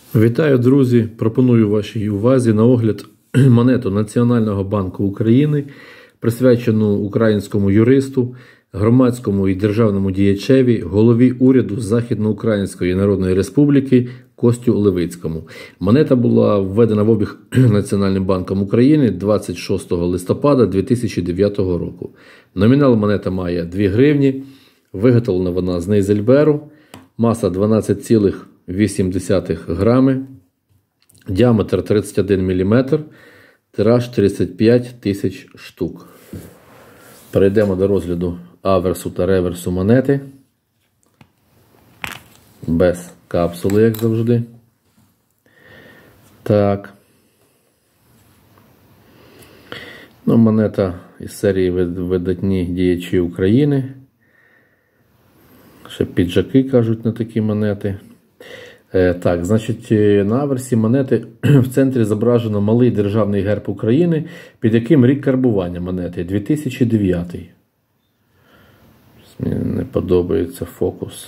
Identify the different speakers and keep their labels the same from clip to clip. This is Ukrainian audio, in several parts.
Speaker 1: Вітаю, друзі! Пропоную вашій увазі на огляд монету Національного банку України, присвячену українському юристу, громадському і державному діячеві, голові уряду Західноукраїнської Народної Республіки Костю Левицькому. Монета була введена в обіг Національним банком України 26 листопада 2009 року. Номінал монета має 2 гривні, виготовлена вона з Нейзельберу, маса 12,8 грами, діаметр 31 мм, тираж 35 тисяч штук. Перейдемо до розгляду аверсу та реверсу монети. Без капсули, як завжди. Так. Монета із серії видатні діячі України. Ще піджаки кажуть на такі монети. Так, значить, на аверсі монети в центрі зображено малий державний герб України, під яким рік карбування монети 2009. Мені не подобається фокус.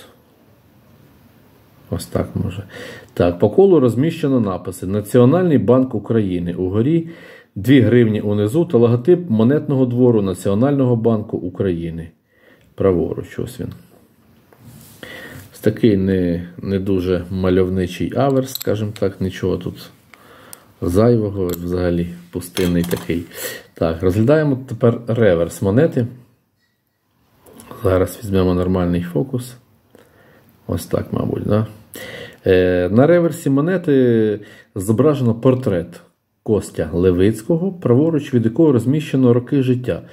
Speaker 1: Ось так може. Так, по колу розміщено написи: Національний банк України угорі, 2 гривні унизу та логотип монетного двору Національного банку України. Праворуч, ось він. Такий не дуже мальовничий аверс, скажімо так, нічого тут зайвого, взагалі пустинний такий. Так, розглядаємо тепер реверс монети. Зараз візьмемо нормальний фокус. Ось так, мабуть, да? На реверсі монети зображено портрет Костя Левицького, праворуч від якого розміщено роки життя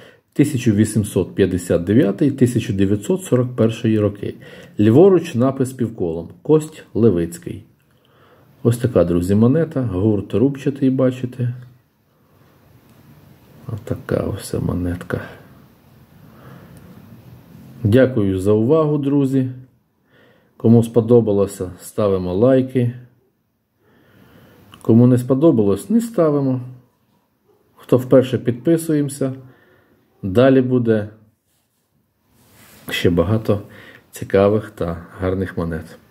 Speaker 1: 1859-1941 роки. Ліворуч напис півколом: Кость Левицький. Ось така, друзі, монета. Гурт рубчатий, бачите. Ось така ось монетка. Дякую за увагу, друзі. Кому сподобалося, ставимо лайки. Кому не сподобалось, не ставимо. Хто вперше, підписуємося. Далі буде ще багато цікавих та гарних монет.